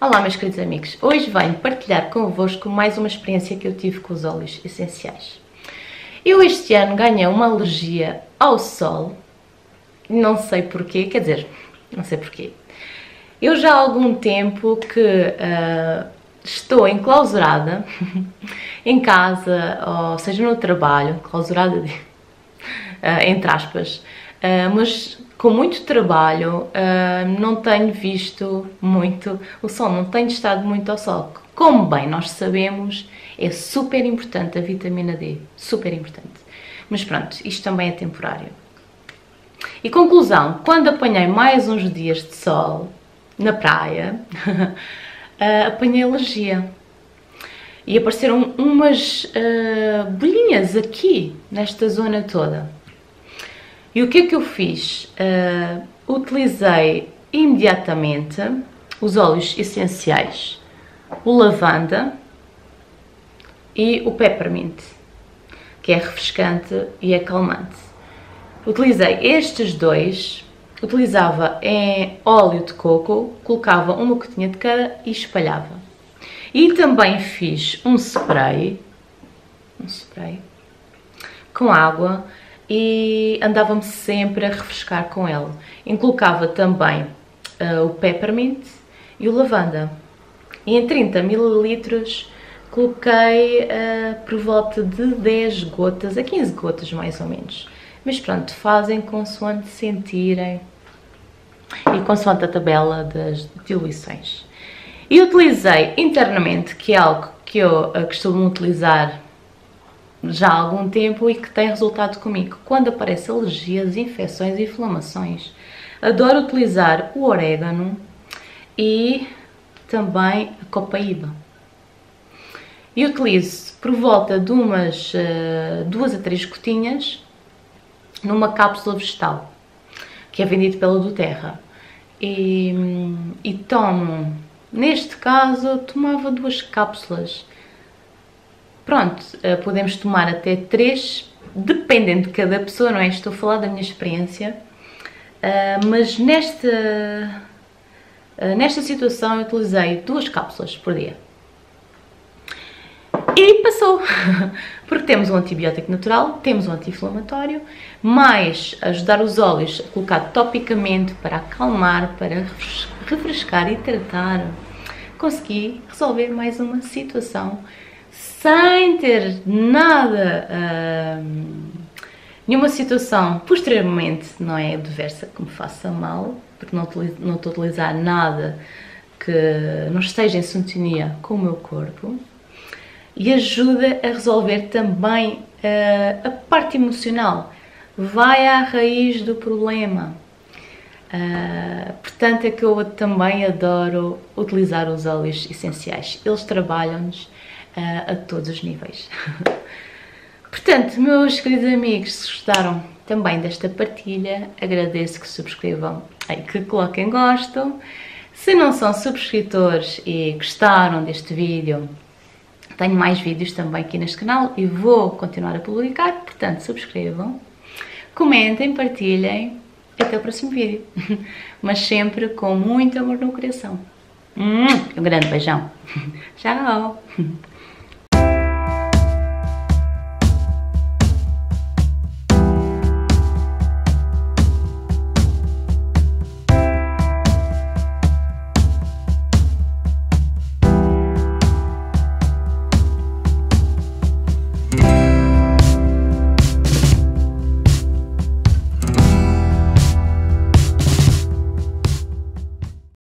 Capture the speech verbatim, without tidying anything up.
Olá meus queridos amigos, hoje venho partilhar convosco mais uma experiência que eu tive com os óleos essenciais. Eu este ano ganhei uma alergia ao sol, não sei porquê, quer dizer, não sei porquê. Eu já há algum tempo que uh, estou enclausurada em casa, ou seja no trabalho, clausurada uh, entre aspas, uh, mas com muito trabalho, uh, não tenho visto muito o sol, não tenho estado muito ao sol. Como bem nós sabemos, é super importante a vitamina D, super importante. Mas pronto, isto também é temporário. E conclusão, quando apanhei mais uns dias de sol na praia, uh, apanhei alergia. E apareceram umas uh, bolhinhas aqui, nesta zona toda. E o que é que eu fiz? Uh, utilizei imediatamente os óleos essenciais, o lavanda e o peppermint, que é refrescante e acalmante. Utilizei estes dois, utilizava em óleo de coco, colocava uma gotinha de cada e espalhava. E também fiz um spray, um spray com água, e andava-me sempre a refrescar com ele. E colocava também uh, o peppermint e o lavanda. E em trinta mililitros coloquei uh, por volta de dez gotas a quinze gotas mais ou menos. Mas pronto, fazem consoante sentirem e consoante a tabela das diluições. E utilizei internamente, que é algo que eu uh, costumo utilizar já há algum tempo e que tem resultado comigo. Quando aparecem alergias, infecções e inflamações, adoro utilizar o orégano e também a copaíba. E utilizo por volta de umas uh, duas a três gotinhas numa cápsula vegetal, que é vendido pela doTERRA. E, e tomo, neste caso, tomava duas cápsulas. Pronto, podemos tomar até três, dependendo de cada pessoa, não é? Estou a falar da minha experiência, mas nesta, nesta situação eu utilizei duas cápsulas por dia. E passou, porque temos um antibiótico natural, temos um anti-inflamatório, mais ajudar os óleos a colocar topicamente para acalmar, para refrescar e tratar. Consegui resolver mais uma situação sem ter nada, uh, nenhuma situação posteriormente, não é, adversa que me faça mal, porque não, não estou a utilizar nada que não esteja em sintonia com o meu corpo, e ajuda a resolver também uh, a parte emocional, vai à raiz do problema. Uh, portanto, é que eu também adoro utilizar os óleos essenciais, eles trabalham-nos Uh, a todos os níveis. Portanto, meus queridos amigos, se gostaram também desta partilha, agradeço que subscrevam e que coloquem gosto. Se não são subscritores e gostaram deste vídeo, tenho mais vídeos também aqui neste canal e vou continuar a publicar, portanto subscrevam, comentem, partilhem, até o próximo vídeo, mas sempre com muito amor no coração. Um grande beijão. Tchau!